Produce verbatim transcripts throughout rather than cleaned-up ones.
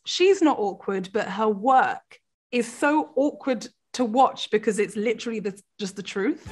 she's not awkward, but her work is so awkward to watch because it's literally the, just the truth.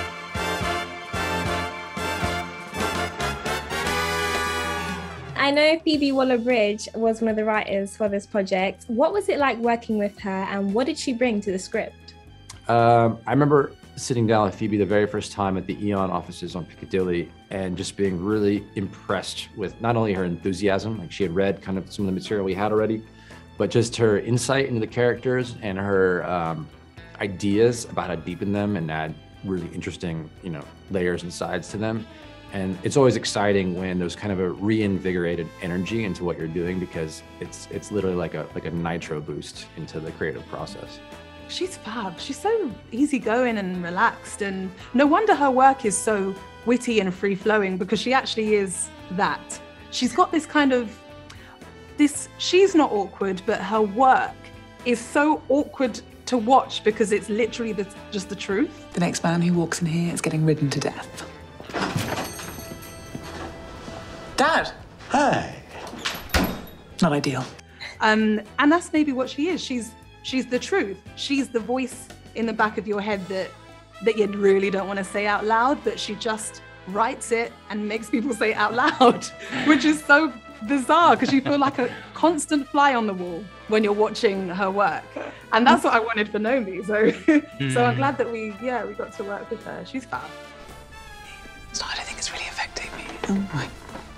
I know Phoebe Waller-Bridge was one of the writers for this project. What was it like working with her, and what did she bring to the script? Um, I remember sitting down with Phoebe the very first time at the Eon offices on Piccadilly and just being really impressed with not only her enthusiasm, like she had read kind of some of the material we had already, but just her insight into the characters and her um, ideas about how to deepen them and add really interesting, you know, layers and sides to them. And it's always exciting when there's kind of a reinvigorated energy into what you're doing, because it's it's literally like a like a nitro boost into the creative process. She's fab. She's so easygoing and relaxed, and no wonder her work is so witty and free-flowing, because she actually is that. She's got this kind of, this, she's not awkward, but her work is so awkward to watch because it's literally the, just the truth. The next man who walks in here is getting ridden to death. Dad! Hi. Not ideal. Um, and that's maybe what she is. She's she's the truth. She's the voice in the back of your head that that you really don't want to say out loud, but she just writes it and makes people say it out loud, which is so bizarre because you feel like a constant fly on the wall when you're watching her work. And that's what I wanted for Nomi. So mm. so I'm glad that we yeah, we got to work with her. She's fab. It's not, I think it's really affecting me. Oh my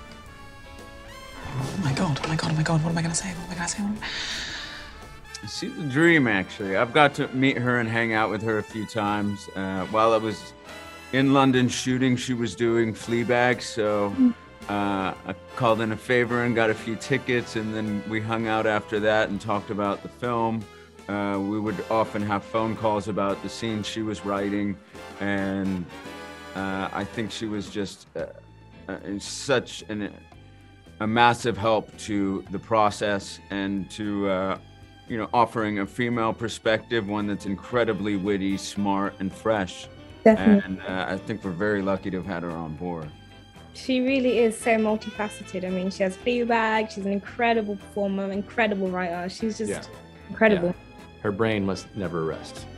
Oh my God, oh my God, oh my God, what am I gonna say? What am I gonna say? What am I... She's a dream, actually. I've got to meet her and hang out with her a few times. Uh, while I was in London shooting, she was doing Fleabag, so uh, I called in a favor and got a few tickets, and then we hung out after that and talked about the film. Uh, we would often have phone calls about the scenes she was writing, and uh, I think she was just uh, uh, such an a massive help to the process and to, uh, you know, offering a female perspective, one that's incredibly witty, smart, and fresh. Definitely. And uh, I think we're very lucky to have had her on board. She really is so multifaceted. I mean, she has Fleabag, she's an incredible performer, incredible writer. She's just yeah. incredible. Yeah. Her brain must never rest.